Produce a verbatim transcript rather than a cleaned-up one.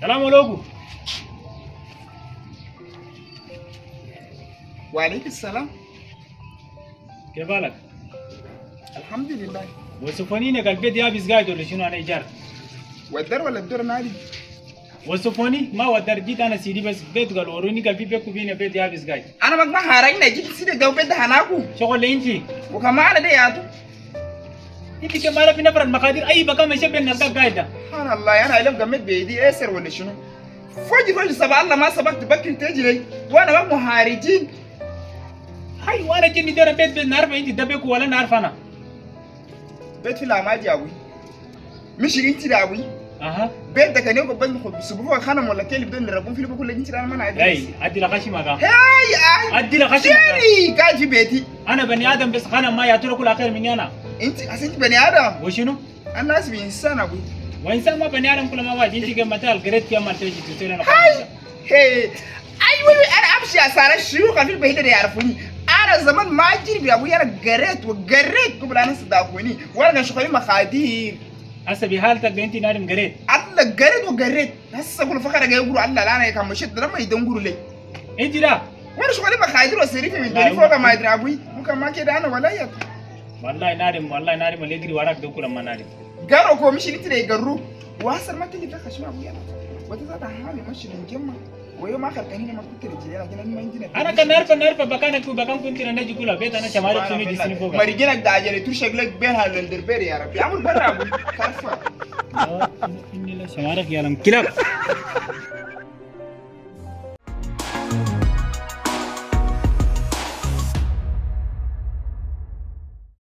السلام عليكم. وعليك السلام. كيف حالك؟ الحمد لله. وصفوني لك البيت يابس قاعد ولا شنو؟ انا ايجار. والدر ولا الدور نادي؟ وصفوني ما ودر جيت انا سيدي بس بيت قال وروني قال في بيكو بين بيت يابس قاعد. انا ما ما هارين نجيت سيدي جو بيت هناكو. شغل انت. وكمان ده ياتو. انت كمان في نفر المقادير اي بقى ما شبه النقاق قاعد. سبحان الله انا علم قمت بيدي اسر ولا شنو؟ فوجي فوجي سبع الله ما سبقت بكري تجري وانا ما مهارجين. هاي وانا جيني دار بيت بيت نعرف انت ده بيكو ولا نعرف انا. بيت في العماجي أوي مش انت ده أوي. اها بيت ده كان يوم قبل نخد بسبوع خانم ولا كيل بدون نربون في بقول انت انا ما نعرف. اي ادي لك خشي مكان. هاي ادي لك خشي مكان. قاعد في بيتي. انا بني ادم بس خانم ما يعطوا كل اخر مني انا. انت انت بني ادم. وشنو؟ انا اسمي انسان ابوي. وانسان ما بني ادم كل ما واحد انت كم مثال قريت كم ما تجي تسوي لنا. هاي هي ايوه انا امشي اسال الشيوخ في البيت اللي يعرفوني. انا زمان ما اجري يا ابوي انا قريت وقريت قبل انا صدقوني وانا شغالين مخادير. هسه بحالتك انت نادم قريت. الله قريت وقريت هسه اقول فقره جاي يقولوا الله لا انا كان مشيت لما يدنقروا لي. انت لا وانا شغالين مخادير وسريفي من دوني فوق ما ادري ابوي ممكن ما كده انا ولا يا والله نادم والله نادم اللي يجري وراك ده كل ما نادم. قالوا كوميشن انت اللي يقروه وهسه ما تلي فيها خشمه ابوي انا وتزاد حالي ماشي من جمع ويوم اخر كان ما كنت رجلي لكن ما عندنا. انا كان نعرف نعرف بكانك بكان كنت نجي كلها بيت انا شمالك سوني جسني فوق. ما رجينك ده اجل تشغلك بينها للدربير يا ربي عمر برا ابوي كفا. اني لا شمالك يا لم كلاب.